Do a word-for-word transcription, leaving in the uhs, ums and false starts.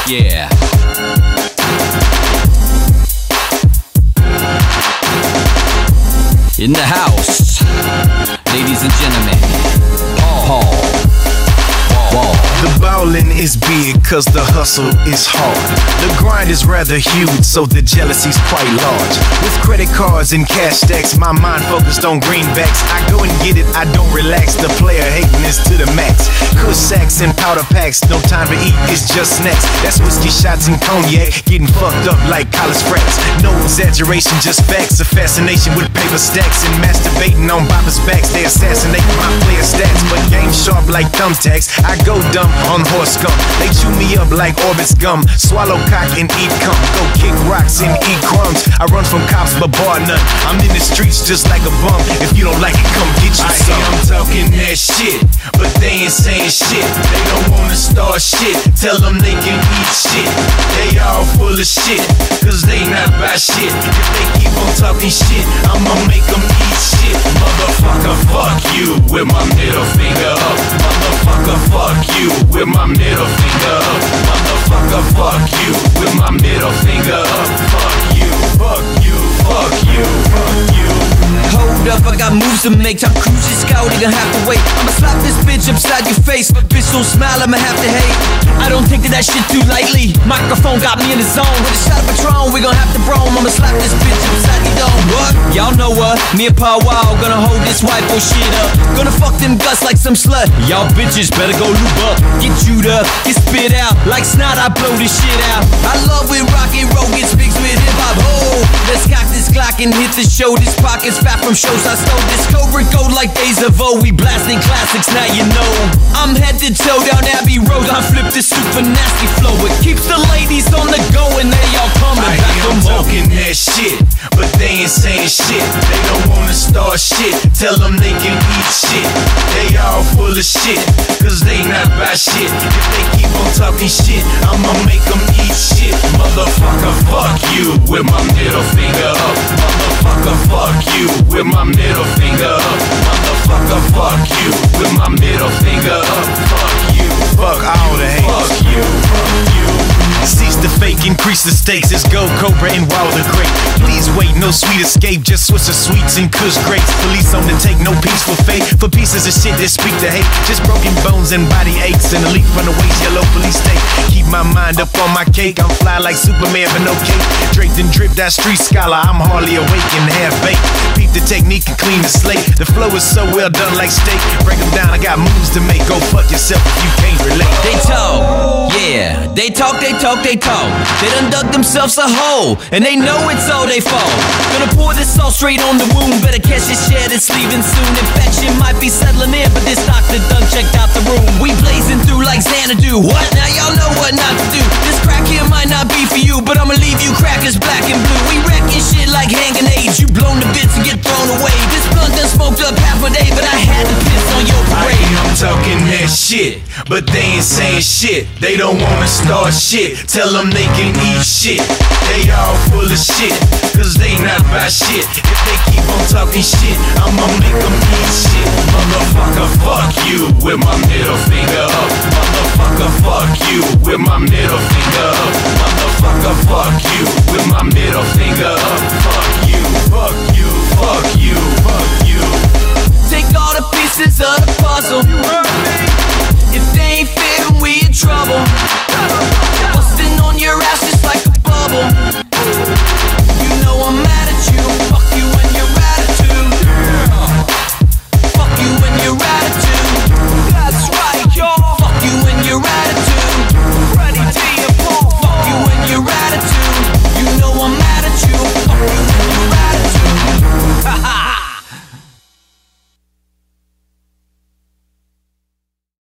Yeah. In the house, ladies and gentlemen, Paul. Paul. The ballin' is big cause the hustle is hard. The grind is rather huge, so the jealousy's quite large. With credit cards and cash stacks, my mind focused on greenbacks. I go and get it, I don't relax. The player hating is to the max. Kush sacks and powder packs, no time to eat, it's just snacks. That's whiskey shots and cognac, getting fucked up like college frats. No exaggeration, just facts. A fascination with paper stacks and masturbating on boppers' backs. They assassinate my player stats, but game sharp like thumbtacks. I go dumb on horse scum. They chew me up like Orbit's gum. Swallow cock and eat cum. Go kick rocks and eat crumbs. I run from cops but bar none. I'm in the streets just like a bum. If you don't like it, come get you some. I hear I'm talking that shit, but they ain't saying shit. They don't wanna start shit. Tell them they can eat shit. They all full of shit, cause they not about shit. If they keep on talking shit, I'ma make them eat shit. Motherfucker, fuck you with my middle finger up. Motherfucker, fuck you with my middle finger up. Motherfucker, fuck you with my middle finger up. Fuck you, fuck you, fuck you, fuck you. Hold up, I got moves to make. Top cruising scout, you gonna have to wait. I'ma slap this bitch upside your face. But bitch don't smile, I'ma have to hate. I don't take that, that shit too lightly. Microphone got me in the zone. With a shot of Patron, we gon' have to brome. I'ma slap this bitch upside your dome. What? Y'all know what? Me and Paul Wow gonna hold this white bullshit up. Gonna fuck them guts like some slut. Y'all bitches better go lube up. Get chewed up, get spit out. Like snot, I blow this shit out. I love when rock and roll gets mixed with hip hop. Oh, let's cock this Glock and hit the show. This pocket's fat from shows I stole. This Cobra go like days of old. We blasting classics, now you know. I'm head to toe down Abbey Road. I flip this super nasty flow. It keeps the ladies on the go and they all coming I back hear from I'm talking that shit, but they ain't saying shit. They don't wanna start shit. Tell them they can eat shit. They all full of shit, cause they not about shit. If they keep on talking shit, I'ma make them eat shit. Motherfucker, fuck you with my middle finger up. Motherfucker, fuck you with my middle finger up. Motherfucker, fuck you with my middle finger up. Fuck you, fuck all the hate. Fuck you, fuck you. Cease the fake, increase the stakes. It's Gold Cobra and Wilder Great. Please wait, no sweet escape. Just switch the sweets and Kush grapes. Police on the take, no peace for fate. For pieces of shit that speak to hate. Just broken bones and body aches. And a leak from the waist, yellow police state. Keep my mind up on my cake. I'm fly like Superman but no cape. Draped and dripped, that street scholar. I'm hardly awake and half baked. Peep the technique and clean the slate. The flow is so well done like steak. Break them down, I got moves to make. Go fuck yourself if you can't relate. They talk, yeah. They talk, they talk, they talk. They done dug themselves a hole, and they know it's all they fault. Gonna pour this all straight on the wound. Better catch this shit, it's leaving soon. Infection might be settling in, but this doctor done checked out the room. We blazing through like Xanadu. What? Now y'all know what not to do. This crack here might not be for you, but I'ma leave you crackers black and blue. We wrecking shit like hanging age. You blown to bits and get thrown away. This blunt done smoked up half a day, but I had to piss on your parade. I hear I'm talking that shit, but they ain't saying shit. They don't wanna start shit. Tell them they can eat shit. They all full of shit, cause they not about shit. If they keep on talking shit, I'ma make them eat shit. Motherfucker, fuck you with my middle finger up. Motherfucker, fuck you with my middle finger up. Motherfucker, fuck you with my middle finger up. Fuck you, fuck you, fuck you, fuck you. Take all the pieces of the puzzle. If they ain't fit, we in trouble.